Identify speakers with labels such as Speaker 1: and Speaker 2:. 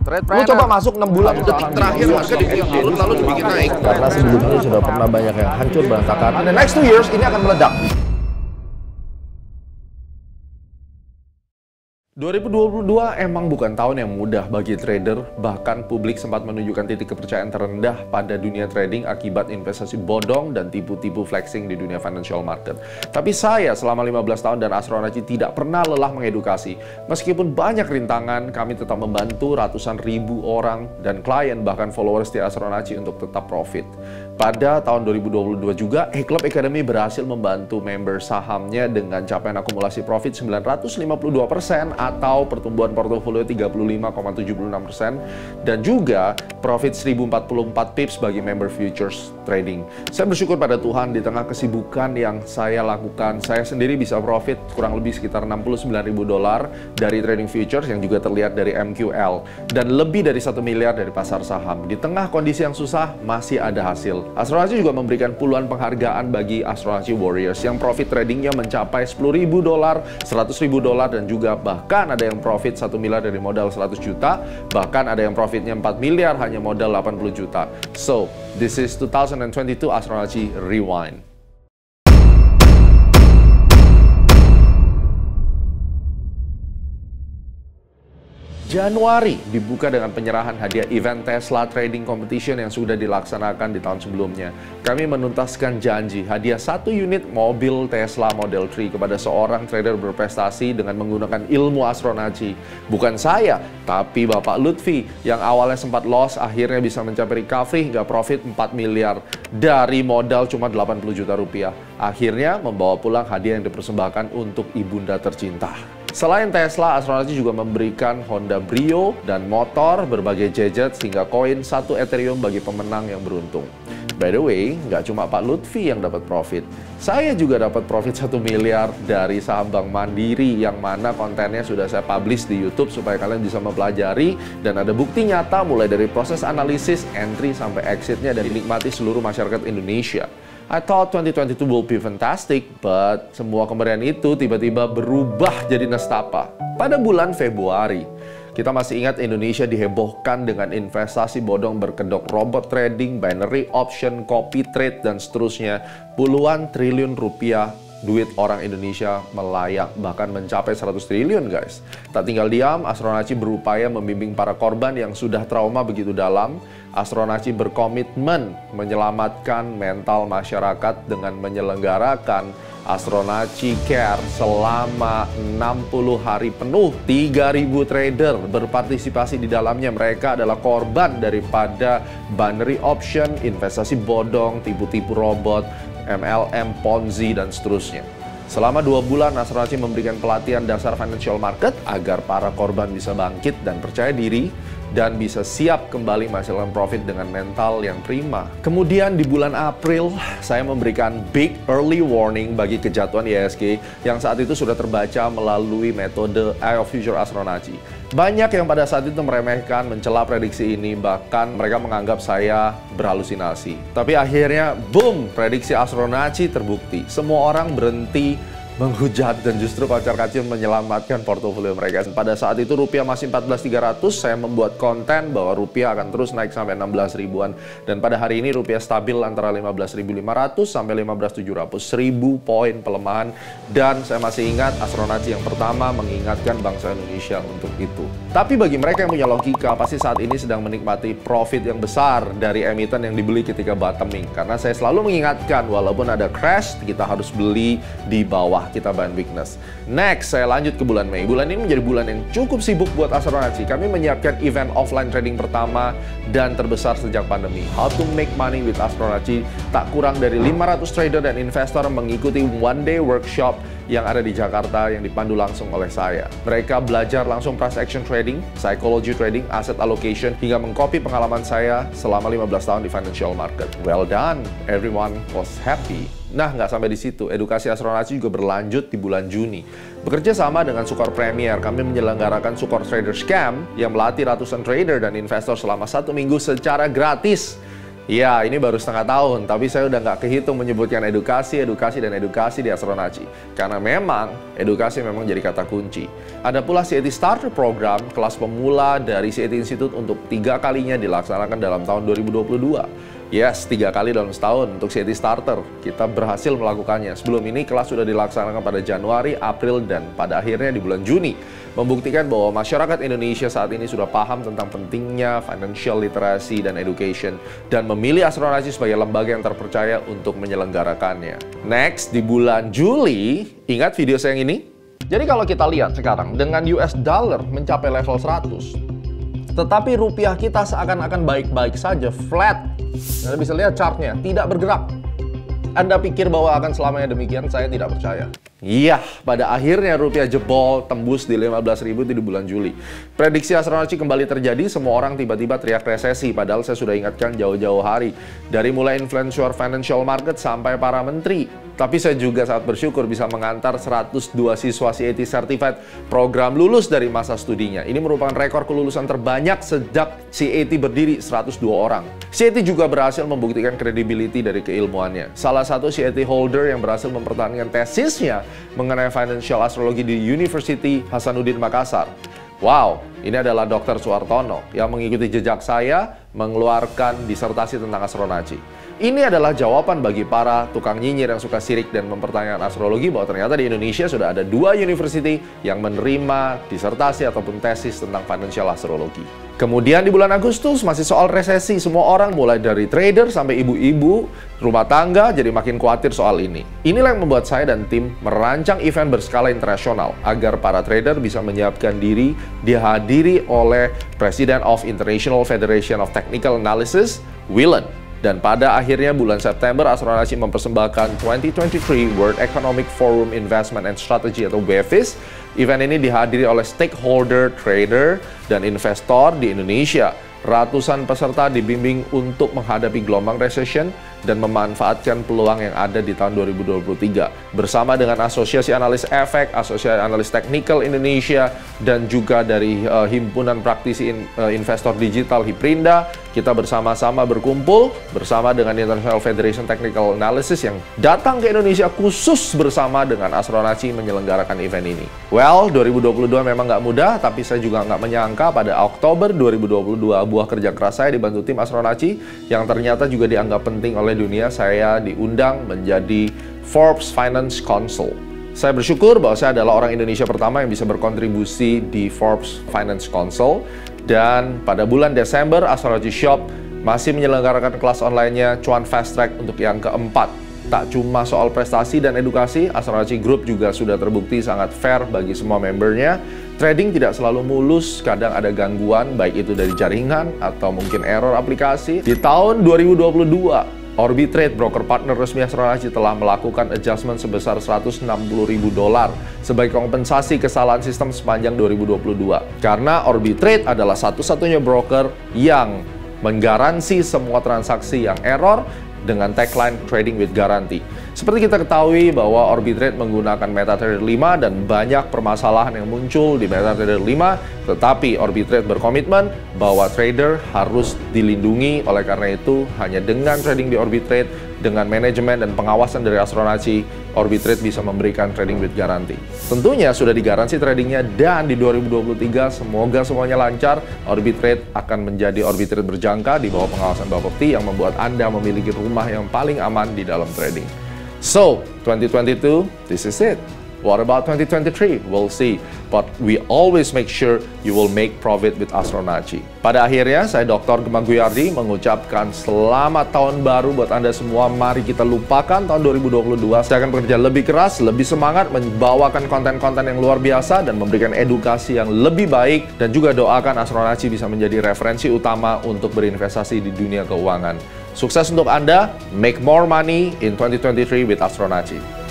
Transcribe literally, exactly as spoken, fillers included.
Speaker 1: Lu coba masuk enam bulan
Speaker 2: detik terakhir harga dibikin turun lalu dibikin naik.
Speaker 1: Karena sebelumnya sudah pernah banyak yang hancur berantakan. And the next two years ini akan meledak. dua ribu dua puluh dua emang bukan tahun yang mudah bagi trader, bahkan publik sempat menunjukkan titik kepercayaan terendah pada dunia trading akibat investasi bodong dan tipu-tipu flexing di dunia financial market. Tapi saya selama lima belas tahun dan Astronaci tidak pernah lelah mengedukasi. Meskipun banyak rintangan, kami tetap membantu ratusan ribu orang dan klien bahkan followers di Astronaci untuk tetap profit. Pada tahun dua ribu dua puluh dua juga, E-Club Academy berhasil membantu member sahamnya dengan capaian akumulasi profit sembilan ratus lima puluh dua persen atau pertumbuhan portofolio tiga puluh lima koma tujuh enam persen dan juga profit seribu empat puluh empat pips bagi member futures trading. Saya bersyukur pada Tuhan di tengah kesibukan yang saya lakukan, saya sendiri bisa profit kurang lebih sekitar enam puluh sembilan ribu dolar dari trading futures yang juga terlihat dari M Q L dan lebih dari satu miliar dari pasar saham. Di tengah kondisi yang susah, masih ada hasil. Astronaci juga memberikan puluhan penghargaan bagi Astronaci Warriors yang profit tradingnya mencapai sepuluh ribu dolar, seratus ribu dolar dan juga bahkan ada yang profit satu miliar dari modal seratus juta, bahkan ada yang profitnya empat miliar hanya modal delapan puluh juta. So, this is two thousand twenty-two Astronaci Rewind. Januari dibuka dengan penyerahan hadiah event Tesla Trading Competition yang sudah dilaksanakan di tahun sebelumnya. Kami menuntaskan janji hadiah satu unit mobil Tesla Model tiga kepada seorang trader berprestasi dengan menggunakan ilmu Astronaci. Bukan saya, tapi Bapak Lutfi yang awalnya sempat loss akhirnya bisa mencapai recovery hingga profit empat miliar dari modal cuma delapan puluh juta rupiah. Akhirnya membawa pulang hadiah yang dipersembahkan untuk ibunda tercinta. Selain Tesla, Astronaci juga memberikan Honda Brio dan motor, berbagai gadget, hingga koin satu Ethereum bagi pemenang yang beruntung. By the way, nggak cuma Pak Lutfi yang dapat profit. Saya juga dapat profit satu miliar dari saham Bank Mandiri yang mana kontennya sudah saya publish di YouTube supaya kalian bisa mempelajari dan ada bukti nyata mulai dari proses analisis, entry, sampai exitnya dan dinikmati seluruh masyarakat Indonesia. I thought twenty twenty-two will be fantastic, but semua kemeriahan itu tiba-tiba berubah jadi nestapa. Pada bulan Februari, kita masih ingat Indonesia dihebohkan dengan investasi bodong berkedok robot trading, binary option, copy trade, dan seterusnya. Puluhan triliun rupiah duit orang Indonesia melayang, bahkan mencapai seratus triliun guys. Tak tinggal diam, Astronaci berupaya membimbing para korban yang sudah trauma begitu dalam. Astronaci berkomitmen menyelamatkan mental masyarakat dengan menyelenggarakan Astronaci Care selama enam puluh hari penuh. tiga ribu trader berpartisipasi di dalamnya. Mereka adalah korban daripada binary option, investasi bodong, tipu-tipu robot, M L M, Ponzi, dan seterusnya. Selama dua bulan, Astronaci memberikan pelatihan dasar financial market agar para korban bisa bangkit dan percaya diri dan bisa siap kembali menghasilkan profit dengan mental yang prima. Kemudian di bulan April, saya memberikan big early warning bagi kejatuhan I H S G yang saat itu sudah terbaca melalui metode Eye of Future Astronaci. Banyak yang pada saat itu meremehkan, mencela prediksi ini, bahkan mereka menganggap saya berhalusinasi. Tapi akhirnya, boom, prediksi Astronaci terbukti. Semua orang berhenti menghujat dan justru kocar-kacir menyelamatkan portofolio mereka. Pada saat itu rupiah masih empat belas ribu tiga ratus, saya membuat konten bahwa rupiah akan terus naik sampai enam belas ribuan. Dan pada hari ini rupiah stabil antara lima belas ribu lima ratus sampai lima belas ribu tujuh ratus, seribu poin pelemahan. Dan saya masih ingat Astronaci yang pertama mengingatkan bangsa Indonesia untuk itu. Tapi bagi mereka yang punya logika, pasti saat ini sedang menikmati profit yang besar dari emiten yang dibeli ketika bottoming. Karena saya selalu mengingatkan, walaupun ada crash, kita harus beli di bawah kita buying weakness. Next, saya lanjut ke bulan Mei. Bulan ini menjadi bulan yang cukup sibuk buat Astronaci. Kami menyiapkan event offline trading pertama dan terbesar sejak pandemi. How to make money with Astronaci. Tak kurang dari lima ratus trader dan investor mengikuti one day workshop yang ada di Jakarta yang dipandu langsung oleh saya. Mereka belajar langsung price action trading, psychology trading, asset allocation, hingga mengcopy pengalaman saya selama lima belas tahun di financial market. Well done, everyone was happy. Nah, nggak sampai di situ. Edukasi Astronaci juga berlanjut di bulan Juni. Bekerja sama dengan Sukor Premier, kami menyelenggarakan Sukor Trader Scam yang melatih ratusan trader dan investor selama satu minggu secara gratis. Ya, ini baru setengah tahun, tapi saya udah nggak kehitung menyebutkan edukasi, edukasi, dan edukasi di Astronaci. Karena memang, edukasi memang jadi kata kunci. Ada pula C A T Starter Program, kelas pemula dari C A T Institute untuk tiga kalinya dilaksanakan dalam tahun dua ribu dua puluh dua. Yes, tiga kali dalam setahun untuk C A T Starter. Kita berhasil melakukannya. Sebelum ini, kelas sudah dilaksanakan pada Januari, April, dan pada akhirnya di bulan Juni. Membuktikan bahwa masyarakat Indonesia saat ini sudah paham tentang pentingnya financial literacy dan education, dan memilih Astronaci sebagai lembaga yang terpercaya untuk menyelenggarakannya. Next, di bulan Juli, ingat video saya yang ini? Jadi kalau kita lihat sekarang, dengan U S dollar mencapai level seratus, tetapi rupiah kita seakan-akan baik-baik saja, flat. Anda bisa lihat chartnya, tidak bergerak. Anda pikir bahwa akan selamanya demikian? Saya tidak percaya. Iya, pada akhirnya rupiah jebol tembus di lima belas ribu di bulan Juli. Prediksi Astronaci kembali terjadi, semua orang tiba-tiba teriak resesi, padahal saya sudah ingatkan jauh-jauh hari. Dari mulai influencer financial market sampai para menteri. Tapi saya juga sangat bersyukur bisa mengantar seratus dua siswa C A T Certified program lulus dari masa studinya. Ini merupakan rekor kelulusan terbanyak sejak C A T berdiri, seratus dua orang. C A T juga berhasil membuktikan credibility dari keilmuannya. Salah satu C A T holder yang berhasil mempertahankan tesisnya mengenai financial astrologi di University Hasanuddin Makassar. Wow, ini adalah dokter Suartono yang mengikuti jejak saya mengeluarkan disertasi tentang Astronaci. Ini adalah jawaban bagi para tukang nyinyir yang suka sirik dan mempertanyakan astrologi bahwa ternyata di Indonesia sudah ada dua university yang menerima disertasi ataupun tesis tentang financial astrologi. Kemudian di bulan Agustus masih soal resesi, semua orang mulai dari trader sampai ibu-ibu rumah tangga jadi makin khawatir soal ini. Inilah yang membuat saya dan tim merancang event berskala internasional agar para trader bisa menyiapkan diri dihadiri oleh President of International Federation of Technical Analysis, Willen. Dan pada akhirnya bulan September, Astronaci mempersembahkan dua ribu dua puluh tiga World Economic Forum Investment and Strategy atau W E F I S. Event ini dihadiri oleh stakeholder, trader, dan investor di Indonesia. Ratusan peserta dibimbing untuk menghadapi gelombang recession dan memanfaatkan peluang yang ada di tahun dua ribu dua puluh tiga. Bersama dengan Asosiasi Analis Efek, Asosiasi Analis Teknikal Indonesia, dan juga dari uh, Himpunan Praktisi in, uh, Investor Digital Hiprinda, kita bersama-sama berkumpul bersama dengan International Federation Technical Analysis yang datang ke Indonesia khusus bersama dengan Astronaci menyelenggarakan event ini. Well, dua ribu dua puluh dua memang nggak mudah, tapi saya juga nggak menyangka pada Oktober dua ribu dua puluh dua buah kerja keras saya dibantu tim Astronaci yang ternyata juga dianggap penting oleh dunia, saya diundang menjadi Forbes Finance Council. Saya bersyukur bahwa saya adalah orang Indonesia pertama yang bisa berkontribusi di Forbes Finance Council. Dan pada bulan Desember, Astronaci Shop masih menyelenggarakan kelas online-nya Cuan Fast Track untuk yang keempat. Tak cuma soal prestasi dan edukasi, Astronaci Group juga sudah terbukti sangat fair bagi semua membernya. Trading tidak selalu mulus, kadang ada gangguan, baik itu dari jaringan atau mungkin error aplikasi. Di tahun dua ribu dua puluh dua, Orbitrade, broker partner resmi Astronaci, telah melakukan adjustment sebesar seratus enam puluh ribu dolar sebagai kompensasi kesalahan sistem sepanjang dua ribu dua puluh dua. Karena Orbitrade adalah satu-satunya broker yang menggaransi semua transaksi yang error dengan tagline Trading with Guarantee. Seperti kita ketahui bahwa Orbitrade menggunakan MetaTrader lima dan banyak permasalahan yang muncul di MetaTrader lima, tetapi Orbitrade berkomitmen bahwa trader harus dilindungi. Oleh karena itu, hanya dengan trading di Orbitrade, dengan manajemen dan pengawasan dari Astronaci, Orbitrade bisa memberikan Trading with Guarantee. Tentunya sudah digaransi tradingnya, dan di dua ribu dua puluh tiga semoga semuanya lancar. Orbitrade akan menjadi Orbitrade berjangka di bawah pengawasan Bapepti yang membuat Anda memiliki rumah yang paling aman di dalam trading. So, twenty twenty-two, this is it. What about twenty twenty-three? We'll see. But we always make sure you will make profit with Astronaci. Pada akhirnya, saya Doktor Gemma Guyardi mengucapkan selamat tahun baru buat Anda semua. Mari kita lupakan tahun dua ribu dua puluh dua. Saya akan bekerja lebih keras, lebih semangat, membawakan konten-konten yang luar biasa dan memberikan edukasi yang lebih baik. Dan juga doakan Astronaci bisa menjadi referensi utama untuk berinvestasi di dunia keuangan. Sukses untuk Anda, make more money in twenty twenty-three with Astronaci.